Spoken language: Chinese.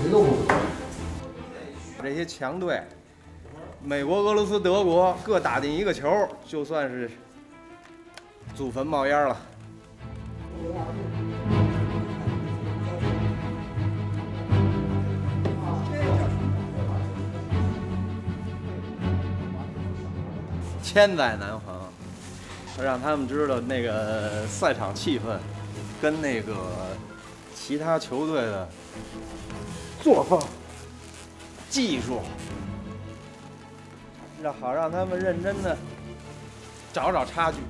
谁都不服。 这些强队，美国、俄罗斯、德国各打进一个球，就算是祖坟冒烟了。千载难逢，让他们知道那个赛场气氛跟那个其他球队的作风、技术，好让他们认真的找找差距。